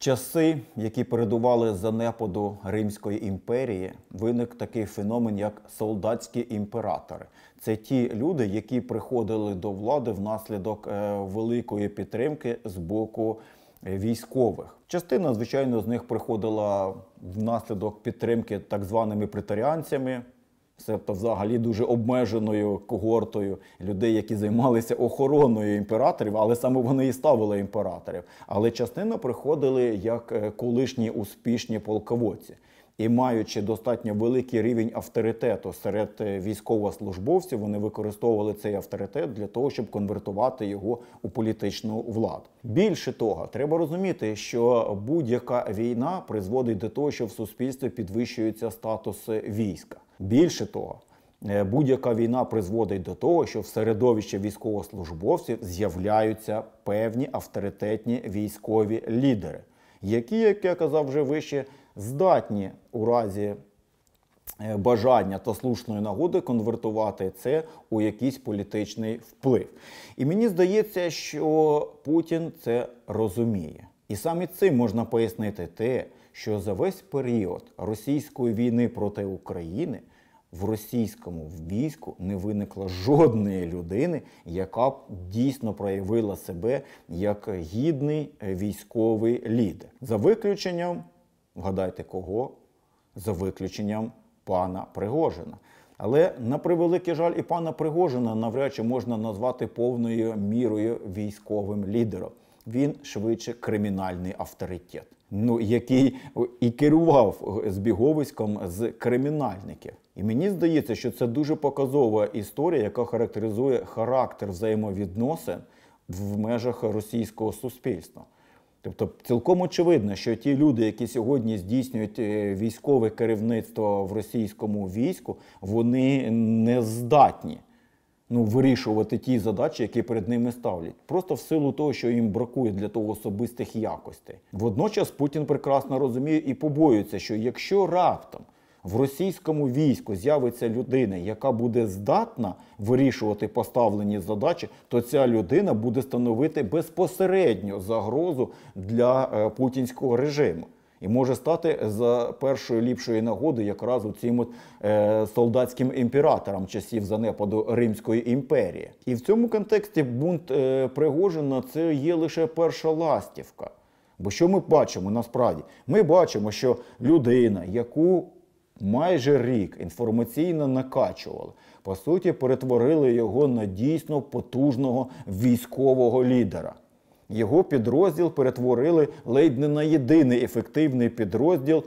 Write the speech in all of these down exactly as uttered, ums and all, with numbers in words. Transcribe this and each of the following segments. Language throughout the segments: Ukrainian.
часи, які передували занепаду Римської імперії, виник такий феномен, як солдатські імператори. Це ті люди, які приходили до влади внаслідок е, великої підтримки з боку військових. Частина, звичайно, з них приходила внаслідок підтримки так званими претаріанцями, тобто взагалі дуже обмеженою когортою людей, які займалися охороною імператорів, але саме вони і ставили імператорів. Але частина приходили як колишні успішні полководці. І маючи достатньо великий рівень авторитету серед військовослужбовців, вони використовували цей авторитет для того, щоб конвертувати його у політичну владу. Більше того, треба розуміти, що будь-яка війна призводить до того, що в суспільстві підвищується статус війська. Більше того, будь-яка війна призводить до того, що в середовищі військовослужбовців з'являються певні авторитетні військові лідери, які, як я казав вже вище, здатні у разі бажання та слушної нагоди конвертувати це у якийсь політичний вплив. І мені здається, що Путін це розуміє. І саме цим можна пояснити те, що за весь період російської війни проти України в російському війську не виникло жодної людини, яка б дійсно проявила себе як гідний військовий лідер. За виключенням, вгадайте кого? За виключенням пана Пригожина. Але, на превеликий жаль, і пана Пригожина навряд чи можна назвати повною мірою військовим лідером. Він швидше кримінальний авторитет, ну, який і керував збіговиськом з кримінальників. І мені здається, що це дуже показова історія, яка характеризує характер взаємовідносин в межах російського суспільства. Тобто цілком очевидно, що ті люди, які сьогодні здійснюють військове керівництво в російському війську, вони не здатні ну, вирішувати ті задачі, які перед ними ставлять. Просто в силу того, що їм бракує для того особистих якостей. Водночас Путін прекрасно розуміє і побоюється, що якщо раптом в російському війську з'явиться людина, яка буде здатна вирішувати поставлені задачі, то ця людина буде становити безпосередню загрозу для е, путінського режиму. І може стати за першої ліпшої нагоди якраз у цим от, е, солдатським імператорам часів занепаду Римської імперії. І в цьому контексті бунт е, Пригожина – це є лише перша ластівка. Бо що ми бачимо насправді? Ми бачимо, що людина, яку майже рік інформаційно накачували, по суті, перетворили його на дійсно потужного військового лідера. Його підрозділ перетворили ледь не на єдиний ефективний підрозділ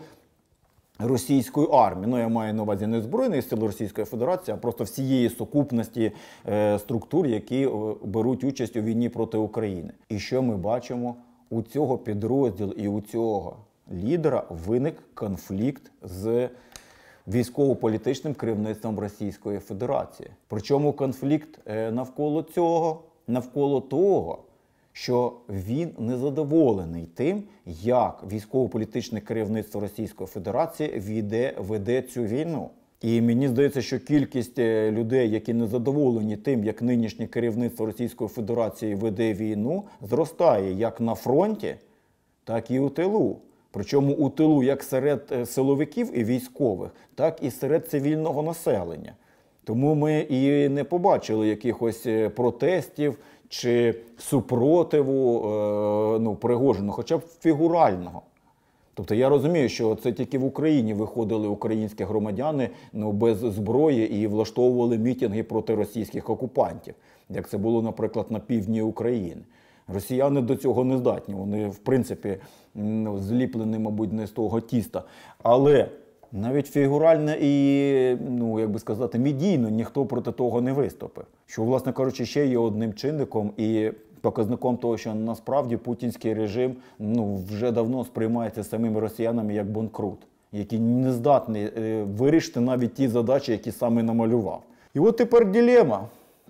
російської армії. Ну, я маю на увазі не Збройних сил Російської Федерації, а просто всієї сукупності е, структур, які е, беруть участь у війні проти України. І що ми бачимо? У цього підрозділу і у цього лідера виник конфлікт з військово-політичним керівництвом Російської Федерації. Причому конфлікт навколо цього, навколо того, що він незадоволений тим, як військово-політичне керівництво Російської Федерації веде, веде цю війну. І мені здається, що кількість людей, які незадоволені тим, як нинішнє керівництво Російської Федерації веде війну, зростає як на фронті, так і у тилу. Причому у тилу як серед силовиків і військових, так і серед цивільного населення. Тому ми і не побачили якихось протестів чи супротиву е, ну, Пригожину, хоча б фігурального. Тобто я розумію, що це тільки в Україні виходили українські громадяни ну, без зброї і влаштовували мітинги проти російських окупантів, як це було, наприклад, на півдні України. Росіяни до цього не здатні, вони, в принципі, ну, зліплені, мабуть, не з того тіста. Але навіть фігурально і, ну, як би сказати, медійно ніхто проти того не виступив. Що, власне кажучи, ще є одним чинником і показником того, що насправді путінський режим ну, вже давно сприймається самими росіянами як банкрут, який не здатний е, вирішити навіть ті задачі, які саме намалював. І от тепер дилема.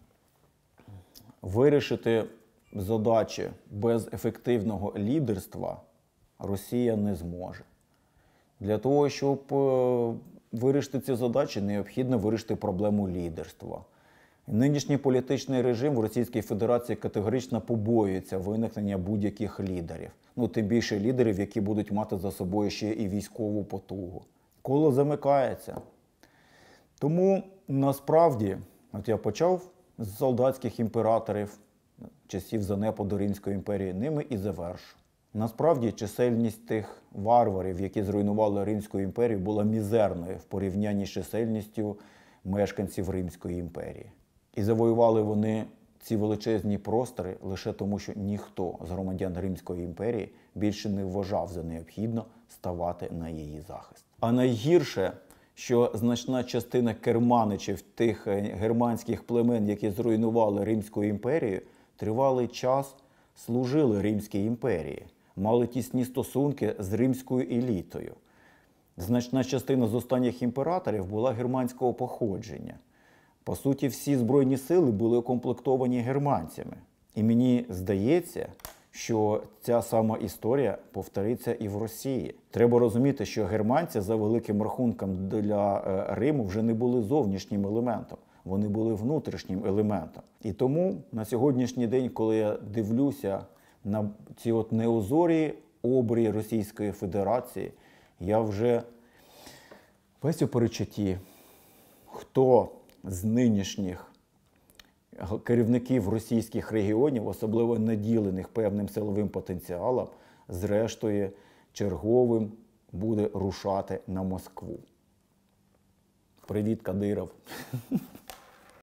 Вирішити задачі без ефективного лідерства Росія не зможе. Для того, щоб вирішити ці задачі, необхідно вирішити проблему лідерства. Нинішній політичний режим в Російській Федерації категорично побоюється виникнення будь-яких лідерів. Ну, тим більше лідерів, які будуть мати за собою ще і військову потугу. Коло замикається. Тому, насправді, от я почав з солдатських імператорів, часів занепаду Римської імперії, ними і завершу. Насправді, чисельність тих варварів, які зруйнували Римську імперію, була мізерною в порівнянні з чисельністю мешканців Римської імперії. І завоювали вони ці величезні простори лише тому, що ніхто з громадян Римської імперії більше не вважав за необхідно ставати на її захист. А найгірше, що значна частина керманичів тих германських племен, які зруйнували Римську імперію, тривалий час служили Римській імперії, мали тісні стосунки з римською елітою. Значна частина з останніх імператорів була германського походження. По суті, всі збройні сили були укомплектовані германцями. І мені здається, що ця сама історія повториться і в Росії. Треба розуміти, що германці, за великим рахунком для Риму, вже не були зовнішнім елементом. Вони були внутрішнім елементом. І тому на сьогоднішній день, коли я дивлюся на ці от неозорі обрії Російської Федерації, я вже весь у перечутті, хто з нинішніх керівників російських регіонів, особливо наділених певним силовим потенціалом, зрештою черговим буде рушати на Москву. Привіт, Кадиров!